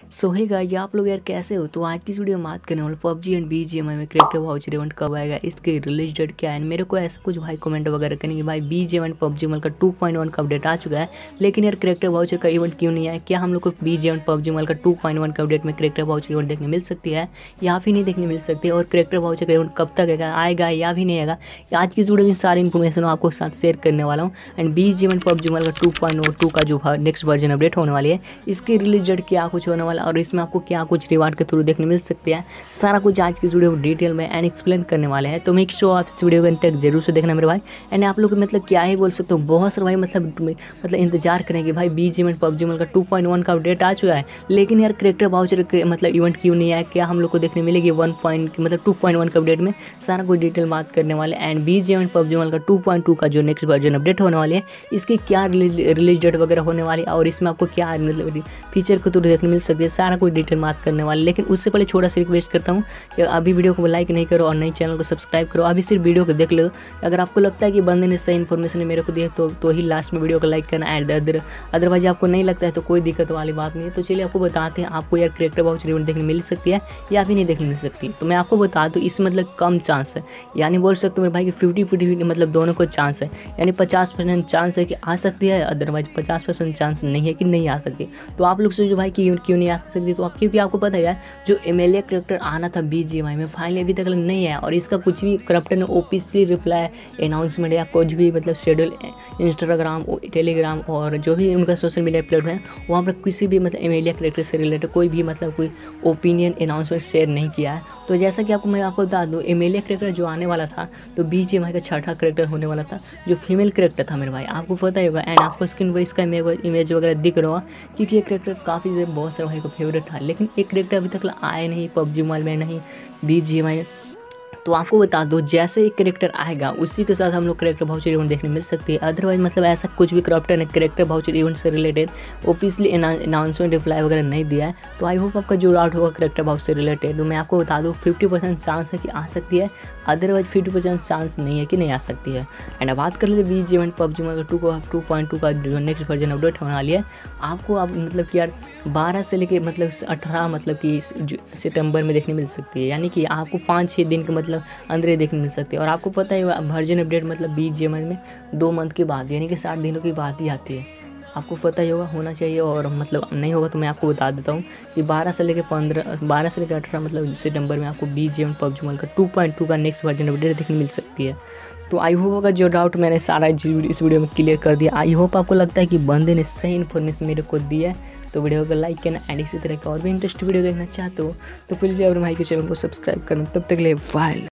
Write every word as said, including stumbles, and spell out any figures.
सो hey guys, आप लोग यार कैसे हो। तो आज की इस वीडियो में बात करने वाले पबजी एंड बीजीएमआई में करेक्टर वाउचर इवेंट कब आएगा, इसके रिलीज डेट क्या है। मेरे को ऐसा कुछ भाई कमेंट वगैरह करेंगे भाई बीजीएमआई एंड पबजी मोबाइल का टू पॉइंट वन का अपडेट आ चुका है, लेकिन यार करेक्टर वाउचर का इवेंट क्यों नहीं आया। क्या हम लोग को बीजीएमआई एंड पबजी मोबाइल का टू पॉइंट वन का अपडेट में करेक्टर वाउचर इवेंट देखने मिल सकती है या फिर नहीं देखने मिल सकती है, और करेक्टर वाउचर का इवेंट कब तक आएगा आएगा या भी नहीं आएगा। आज की इस वीडियो में सारी इन्फॉर्मेशन आपको साथ शेयर करने वाला हूँ। And BGMI and PUBG mobile का टू पॉइंट टू का जो नेक्स्ट वर्जन अपडेट होने वाली है, इसकी रिलीज डेट क्या कुछ होने वाला और इसमें आपको क्या कुछ रिवार्ड के थ्रू देखने मिल सकती है, सारा कुछ आज की इस वीडियो में डिटेल में एंड एक्सप्लेन करने वाले हैं। तो मेक श्योर आप इस वीडियो को अंत तक जरूर से देखना मेरे भाई। एंड आप लोग मतलब क्या ही बोल सकते हो, बहुत सारे भाई मतलब मतलब इंतजार करेंगे भाई बीजीएमआई एंड पबजी मोबाइल का टू पॉइंट वन का अपडेट आ चुका है, लेकिन यार करेक्टर वाउचर के मतलब इवेंट क्यों नहीं आया। क्या हम लोग को देखने मिलेगी वन पॉइंट मतलब टू पॉइंट वन का अपडेट में, सारा कुछ डिटेल बात करने वाले। And BGMI and PUBG mobile का टू पॉइंट टू का जो नेक्स्ट वर्जन अपडेट होने वाली है, इसकी क्या रिलीज डेट वगैरह होने वाली है और इसमें आपको क्या मतलब फीचर को तो देखने मिल सकती है, सारा कुछ डिटेल बात करने वाले। लेकिन उससे पहले छोटा सा रिक्वेस्ट करता हूँ कि अभी वीडियो को लाइक नहीं करो और नई चैनल को सब्सक्राइब करो, अभी सिर्फ वीडियो को देख लो। अगर आपको लगता है कि बंदे ने सही इन्फॉर्मेशन मेरे को दिया तो तो ही लास्ट में वीडियो को लाइक करना। एंड अदर अदरवाइज आपको नहीं लगता है तो कोई दिक्कत वाली बात नहीं है। तो चलिए आपको बताते हैं, आपको यार करेक्टर वाउचर इवेंट देखने मिल सकती है या फिर नहीं देखने मिल सकती। तो मैं आपको बता दूँ, इस मतलब कम चांस है, यानी बोल सकते हो मेरे भाई कि फिफ्टी फिफ्टी मतलब दोनों को चांस है, यानी पचास परसेंट चांस है कि आ सकती है, अदरवाइज पचास परसेंट चांस नहीं है कि नहीं आ सकती। तो आप लोग सोचो भाई कि क्यों नहीं आ सकती, तो क्योंकि आपको पता है यार जो एमएलए करेक्टर आना था बीजीएमआई में फाइनली अभी तक नहीं आया, और इसका कुछ भी करेक्टर ने ऑफिशियली रिप्लाई अनाउंसमेंट या कुछ भी मतलब शेड्यूल इंस्टाग्राम टेलीग्राम और जो भी उनका सोशल मीडिया प्लेटफॉर्म है वहाँ पर किसी भी मतलब एमएलए करेक्टर से रिलेटेड कोई भी मतलब कोई ओपिनियन अनाउंसमेंट शेयर नहीं किया है। तो जैसा कि आपको मैं आपको बता दूँ, एमएलए करेक्टर जो आने वाला था तो बीजीएमआई का छठा करेक्टर होने वाला था, जो फीमेल करेक्टर था मेरे भाई, आपको पता ही होगा। एंड आपको स्क्रीन पर इसका इमेज वगैरह दिख रहा होगा, क्योंकि ये करेक्टर काफ़ी बहुत सारे भाई को फेवरेट था, लेकिन एक करेक्टर अभी तक आया नहीं पबजी मोबाइल में, नहीं बीजीएमआई। तो आपको बता दो, जैसे एक करेक्टर आएगा उसी के साथ हम लोग करेक्टर वाउचर इवेंट देखने मिल सकती है। अदरवाइज मतलब ऐसा कुछ भी करेक्टर ने करेक्टर वाउचर इवेंट से रिलेटेड ऑफिशियली अनाउंसमेंट रिप्लाई वगैरह नहीं दिया है। तो आई होप आपका जो डाउट होगा करेक्टर वाउचर से रिलेटेड, तो मैं आपको बता दूँ फिफ्टी परसेंट चांस है कि आ सकती है, अदरवाइज फिफ्टी परसेंट चांस नहीं है कि नहीं आ सकती है। एंड अब बात कर लेते बीजीएमआई पबजी मोबाइल टू को टू पॉइंट टू का जो नेक्स्ट वर्जन अपडेट होने वाली है, आपको आप मतलब कि यार बारह से लेके मतलब अठारह मतलब कि सितंबर में देखने मिल सकती है, यानी कि आपको पाँच छः दिन के मतलब अंदर ही देखने मिल सकती है। और आपको पता है वर्जन अपडेट मतलब बीजीएमआई में दो मंथ के बाद यानी कि साठ दिनों की बात ही आती है, आपको पता ही होगा, होना चाहिए। और मतलब नहीं होगा तो मैं आपको बता देता हूँ कि बारह से लेकर पंद्रह बारह से लेकर अठारह मतलब सितंबर में आपको बीजीएमआई पबजी मोबाइल का टू पॉइंट टू का नेक्स्ट वर्जन अपडेट देखने मिल सकती है। तो आई होप होगा जो डाउट मैंने सारा इस वीडियो में क्लियर कर दिया। आई होप आपको लगता है कि बंदे ने सही इन्फॉर्मेशन मेरे को दी है। तो वीडियो को लाइक करना एंड इसी तरह का और भी इंटरेस्टिंग वीडियो देखना चाहते हो तो प्लीज़ अपने भाई के चैनल को सब्सक्राइब करना। तब तक ले बाय।